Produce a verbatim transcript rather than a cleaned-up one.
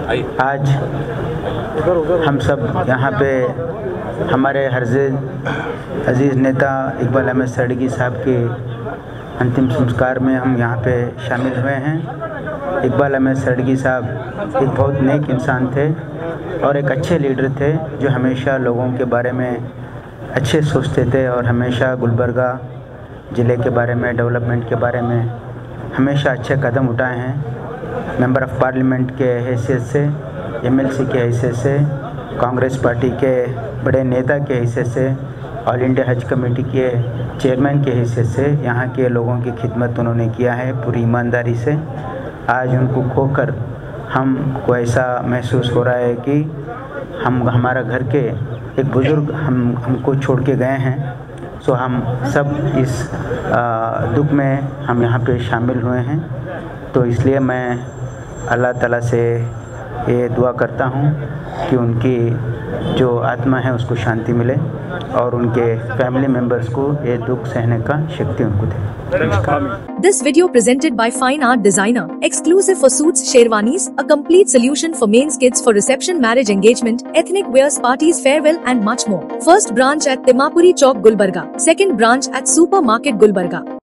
आज हम सब यहाँ पे हमारे हर्ज़े अजीज़ नेता इकबाल अहमद सड़गी साहब के अंतिम संस्कार में हम यहाँ पे शामिल हुए हैं। इकबाल अहमद सड़गी साहब एक बहुत नेक इंसान थे और एक अच्छे लीडर थे जो हमेशा लोगों के बारे में अच्छे सोचते थे और हमेशा गुलबर्गा ज़िले के बारे में, डेवलपमेंट के बारे में हमेशा अच्छे कदम उठाए हैं। मेंबर ऑफ़ पार्लियामेंट के हैसियत से, एमएलसी के हैसियत से, कांग्रेस पार्टी के बड़े नेता के हैसियत से, ऑल इंडिया हज कमेटी के चेयरमैन के हैसियत से यहाँ के लोगों की खिदमत उन्होंने किया है पूरी ईमानदारी से। आज उनको खोकर हमको ऐसा महसूस हो रहा है कि हम हमारा घर के एक बुज़ुर्ग हम हमको छोड़ के गए हैं। सो हम सब इस आ, दुख में हम यहाँ पे शामिल हुए हैं। तो इसलिए मैं अल्लाह ताला से ये दुआ करता हूँ कि उनकी जो आत्मा है उसको शांति मिले और उनके फैमिली मेम्बर्स को ये दुख सहने का शक्ति उनको दे। This video presented by Fine Art Designer, exclusive for suits, sherwanis, a complete solution for men's kits for reception, marriage, engagement, ethnic wears, parties, farewell and much more. First branch at Timapuri Chowk, Gulbarga. Second branch at Supermarket, Gulbarga.